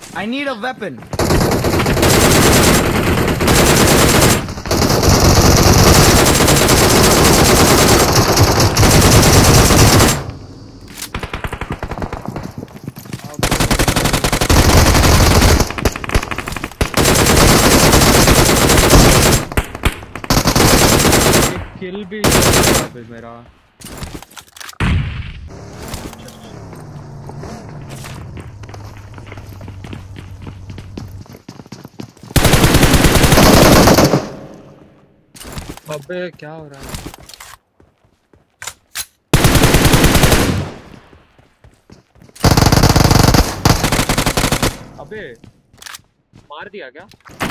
I need a weapon. किल भी मेरा अबे क्या हो रहा है? अबे मार दिया क्या?